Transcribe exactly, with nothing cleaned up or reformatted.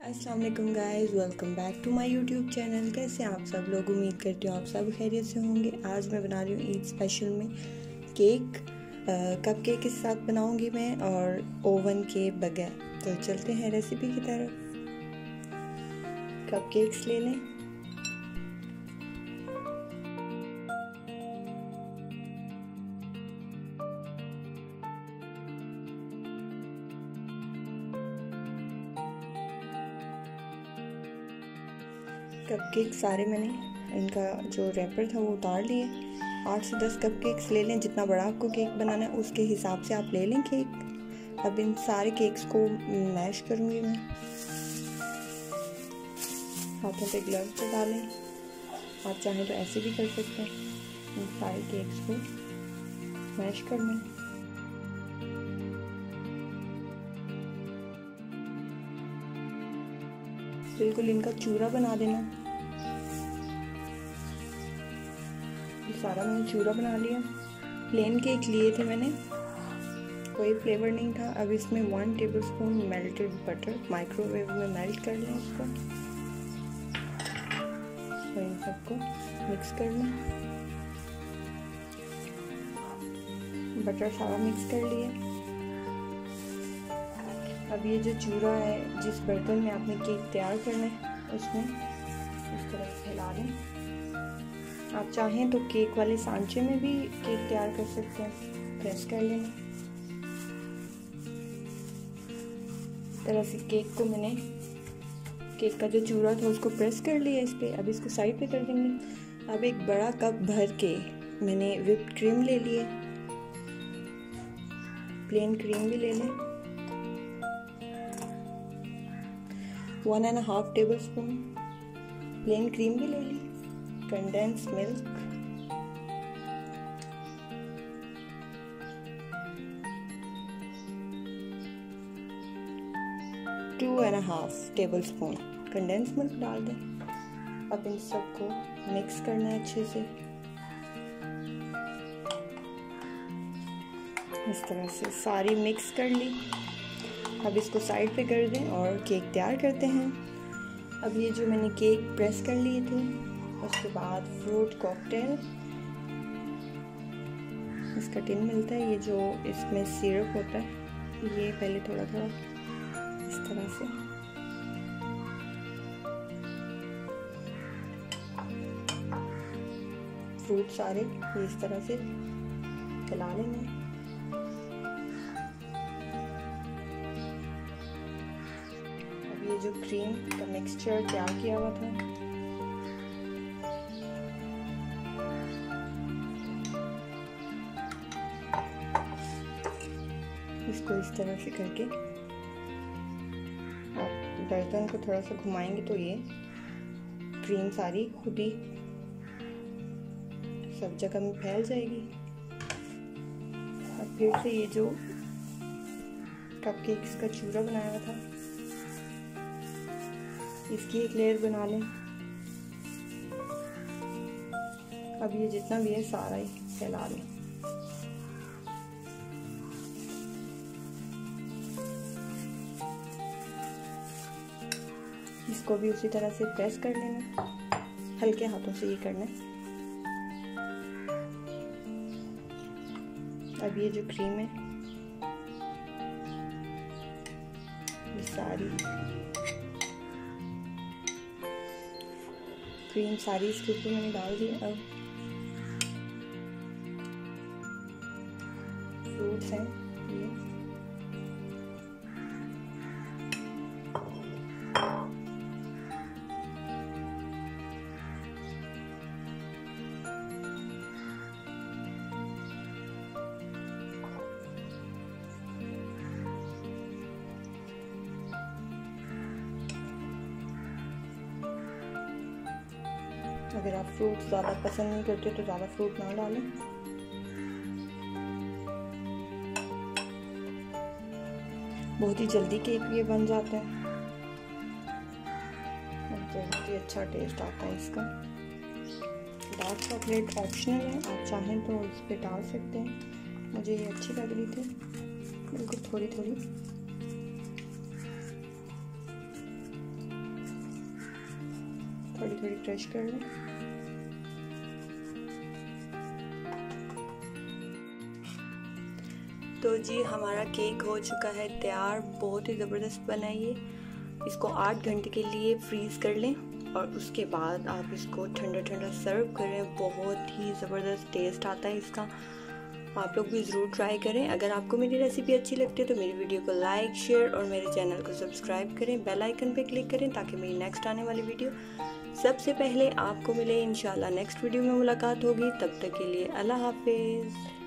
अस्सलाम वालेकुम guys, welcome back to my YouTube channel. कैसे हैं आप सब लोग? उम्मीद करती हूँ आप सब खैरियत से होंगे। आज मैं बना रही हूँ ईद स्पेशल में केक, कप केक के साथ बनाऊँगी मैं, और ओवन के बगैर। तो चलते हैं रेसिपी की तरफ। कप केक्स ले लें। कपकेक सारे मैंने इनका जो रैपर था वो उतार लिए। आठ से दस कपकेक्स ले लें, जितना बड़ा आपको केक बनाना है उसके हिसाब से आप ले लें केक। अब इन सारे केक्स को मैश करूँगी मैं। हाथों पे ग्लव्स लगा लें, आप चाहें तो ऐसे भी कर सकते हैं। इन सारे केक्स को मैश कर लें। बिल्कुल इनका चूरा बना देना। ये सारा मैंने चूरा बना लिया। प्लेन केक लिए थे मैंने, कोई फ्लेवर नहीं था। अब इसमें one tablespoon melted butter microwave में मेल्ट कर लें इसको, और इन सबको मिक्स कर लें। बटर सारा मिक्स कर लिया। अब ये जो चूरा है, जिस बर्तन में आपने केक तैयार करना है उसमें इस तरह से हिला लें। आप चाहें तो केक वाले सांचे में भी केक तैयार कर सकते हैं, प्रेस कर लेना। इस तरह से केक को मैंने, केक का जो चूरा था उसको प्रेस कर लिया इस पर। अब इसको साइड पे कर देंगे। अब एक बड़ा कप भर के मैंने व्हिप्ड क्रीम ले लिए। प्लेन क्रीम भी ले लें। One and half table spoon plain cream भी ले ली। Condense milk, two and half table spoon condense milk डाल दें। अब इन सबको मिक्स करना है अच्छे से। इस तरह से सारी मिक्स कर ली। अब इसको साइड पे कर दें और केक तैयार करते हैं। अब ये जो मैंने केक प्रेस कर लिए थे, उसके बाद फ्रूट कॉकटेल, इसका टिन मिलता है, ये जो इसमें सिरप होता है, ये पहले थोड़ा थोड़ा इस तरह से फ्रूट सारे ये इस तरह से फैला लेंगे। ये जो क्रीम का मिक्सचर तैयार किया हुआ था, इसको इस तरह से करके आप बर्तन को थोड़ा सा घुमाएंगे तो ये क्रीम सारी खुद ही सब जगह में फैल जाएगी। अब फिर से ये जो कपकेक्स का चूरा बनाया हुआ था, इसकी एक लेयर बना लें। अब ये जितना भी है सारा ही फैला लें। इसको भी उसी तरह से प्रेस कर लेना, हल्के हाथों से ये करना है। अब ये जो क्रीम है ये सारी क्रीम सारी इसके ऊपर मैंने डाल दी। अब फ्रूट्स हैं ये, अगर आप फ्रूट ज़्यादा पसंद नहीं करते तो ज़्यादा फ्रूट ना डालें। बहुत ही जल्दी केक ये बन जाता है, बहुत ही अच्छा टेस्ट आता है इसका। डार्क चॉकलेट ऑप्शनल है, आप चाहें तो इस पर डाल सकते हैं। मुझे ये अच्छी लग रही थी, बिल्कुल थोड़ी थोड़ी। थोड़ी थोड़ी क्रश कर लें। तो जी हमारा केक हो चुका है तैयार। बहुत ही ज़बरदस्त बना है ये। इसको आठ घंटे के लिए फ्रीज़ कर लें और उसके बाद आप इसको ठंडा ठंडा सर्व करें। बहुत ही ज़बरदस्त टेस्ट आता है इसका। आप लोग भी ज़रूर ट्राई करें। अगर आपको मेरी रेसिपी अच्छी लगती है तो मेरी वीडियो को लाइक, शेयर और मेरे चैनल को सब्सक्राइब करें। बेल आइकन पे क्लिक करें ताकि मेरी नेक्स्ट आने वाली वीडियो सबसे पहले आपको मिले। इंशाल्लाह नेक्स्ट वीडियो में मुलाकात होगी। तब तक के लिए अल्लाह हाफिज़।